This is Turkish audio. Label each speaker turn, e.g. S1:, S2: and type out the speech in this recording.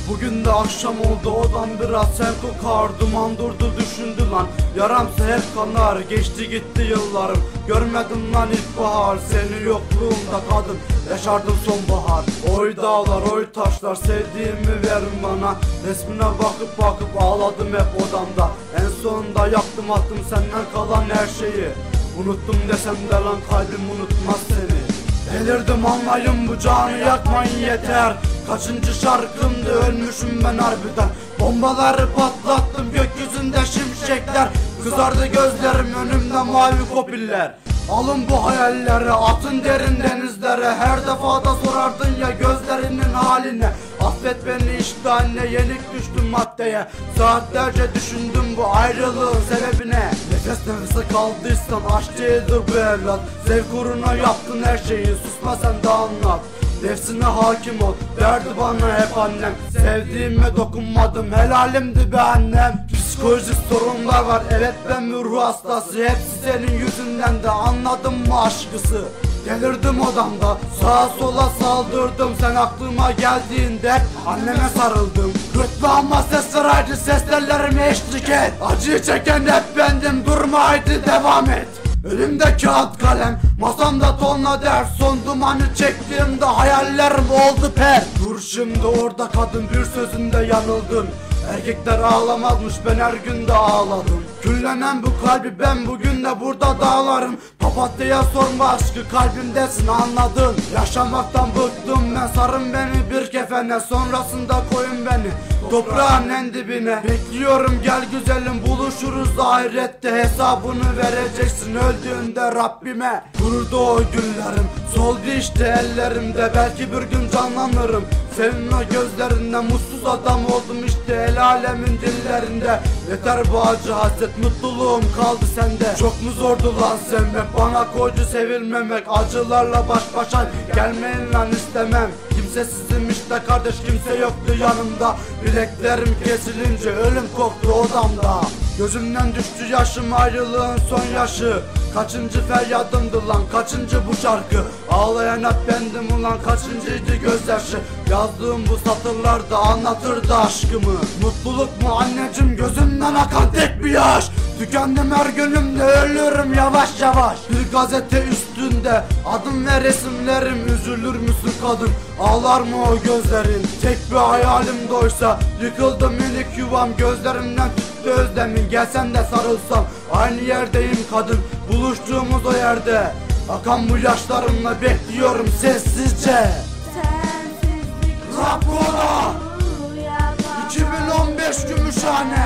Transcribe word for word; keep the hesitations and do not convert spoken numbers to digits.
S1: Bugün de akşam oldu, odam biraz sen kokar. Duman durdu düşündü lan, yaramsa hep kanar. Geçti gitti yıllarım, görmedim lan ilkbahar. Senin yokluğunda kadın, yaşardım sonbahar. Oy dağlar, oy taşlar, sevdiğimi verin bana. Resmine bakıp bakıp ağladım hep odamda. En sonunda yaktım attım senden kalan her şeyi. Unuttum desem de lan kalbim unutmaz seni. Delirdim anlayın, bu canı yakmayın yeter. Kaçıncı şarkımdı, ölmüşüm ben harbiden. Bombaları patlattım, gökyüzünde şimşekler. Kızardı gözlerim, önümde mavi kopiller. Alın bu hayalleri, atın derin denizlere. Her defada sorardın ya gözlerinin haline. Affet beni işte anne, yenik düştüm maddeye. Saatlerce düşündüm bu ayrılığın sebebine. Nefes nefese kaldıysan aşçıydı bu evlat. Zevk uğruna yaptın her şeyi, susma sen de anlat. Nefsine hakim ol derdi bana hep annem. Sevdiğime dokunmadım, helalimdi be annem. Psikolojik sorunlar var, evet ben bir ruh hastası. Hepsi senin yüzünden de, anladın mı aşkısı? Delirdim odamda, sağa sola saldırdım. Sen aklıma geldiğinde hep anneme sarıldım. Gırtlağıma ses ver, haydi seslerime eşlik et. Acıyı çeken hep bendim, durma haydi devam et. Elimde kağıt kalem, masamda tonla ders. Son dumanı çektiğimde hayallerim oldu per. Dur şimdi orada kadın, bir sözünde yanıldın. Erkekler ağlamazmış, ben her gün de ağladım. Küllenen bu kalbi ben bugün de burada dağlarım. Papatya'ya sorma aşkı, kalbimdesin anladın. Yaşamaktan bıktım ben, sarın beni bir kefene. Sonrasında koyun beni toprağın en dibine. Bekliyorum gel güzelim, buluşuruz ahirette. Hesabını vereceksin öldüğünde Rabbime. Kurudu o günlerim, soldu işte ellerimde. Belki bir gün canlanırım senin o gözlerinden. Mutsuz adam oldum işte el alemin dillerinde. Yeter bu acı hasret, mutluluğum kaldı sende. Çok mu zordu lan sevmek, bana koydu sevilmemek. Acılarla baş başa gelmeyin lan istemem. Kimsesizim işte kardeş, kimse yoktu yanımda. Bileklerim kesilince ölüm koktu odamda. Gözümden düştü yaşım, ayrılığın son yaşı. Kaçıncı feryadımdı lan, kaçıncı bu şarkı? Ağlayan hep bendim ulan, kaçıncıydı gözyaşı? Yazdığım bu satırlarda anlatırdı aşkımı. Mutluluk mu anneciğim, gözümden akan tek bir yaş. Tükendim her günümde, ölüyorum yavaş yavaş. Bir gazete üstünde adım ve resimlerim. Üzülür müsün kadın, ağlar mı o gözlerin? Tek bir hayalim doysa, yıkıldı minik yuvam. Gözlerimden tuttu özlemin, gelsen de sarılsam. Aynı yerdeyim kadın, buluştuğumuz o yerde. Akan bu yaşlarımla bekliyorum sessizce. Rapora iki bin on beş Gümüşhane.